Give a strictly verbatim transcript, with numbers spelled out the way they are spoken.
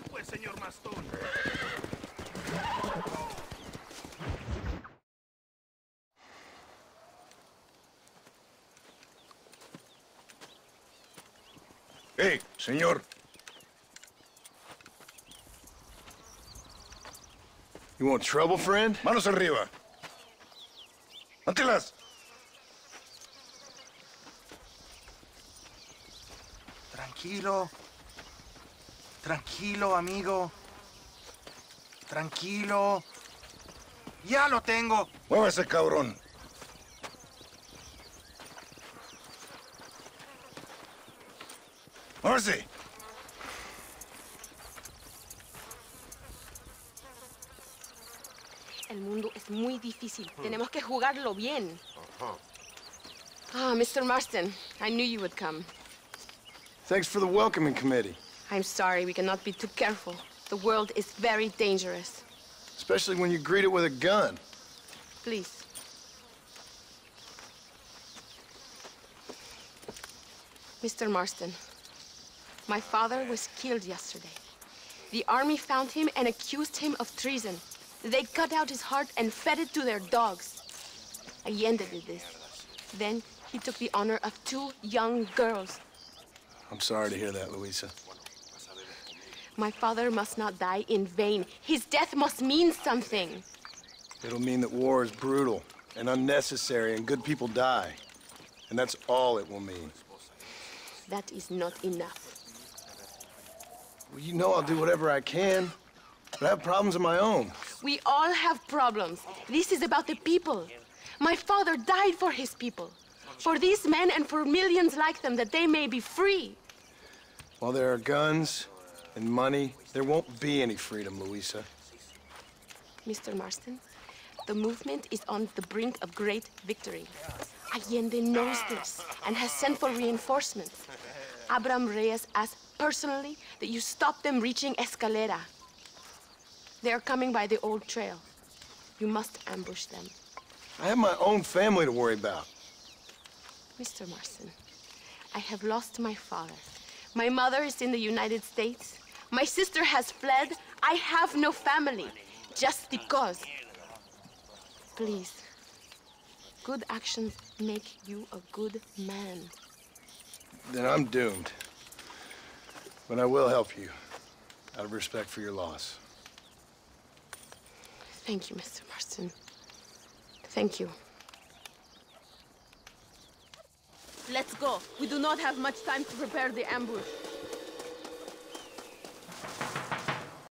pues, señor Maston. Hey, señor. You want trouble, friend? Manos arriba. ¡Ántelas! Tranquilo. Tranquilo, amigo. Tranquilo. Ya lo tengo. Muévese, cabrón. Muévese. El mundo es muy difícil. Tenemos que jugarlo bien. Ah, mister Marston, I knew you would come. Thanks for the welcoming committee. I'm sorry, we cannot be too careful. The world is very dangerous. Especially when you greet it with a gun. Please. Mister Marston, my father was killed yesterday. The army found him and accused him of treason. They cut out his heart and fed it to their dogs. Allende did this. Then he took the honor of two young girls. I'm sorry to hear that, Luisa. My father must not die in vain. His death must mean something. It'll mean that war is brutal and unnecessary and good people die. And that's all it will mean. That is not enough. Well, you know I'll do whatever I can, but I have problems of my own. We all have problems. This is about the people. My father died for his people. For these men and for millions like them, that they may be free. While there are guns and money, there won't be any freedom, Luisa. Mister Marston, the movement is on the brink of great victory. Allende knows this and has sent for reinforcements. Abraham Reyes asked personally that you stop them reaching Escalera. They are coming by the old trail. You must ambush them. I have my own family to worry about. Mister Marston, I have lost my father. My mother is in the United States. My sister has fled. I have no family, just because. Please, good actions make you a good man. Then I'm doomed. But I will help you, out of respect for your loss. Thank you, Mister Marston. Thank you. Let's go. We do not have much time to prepare the ambush.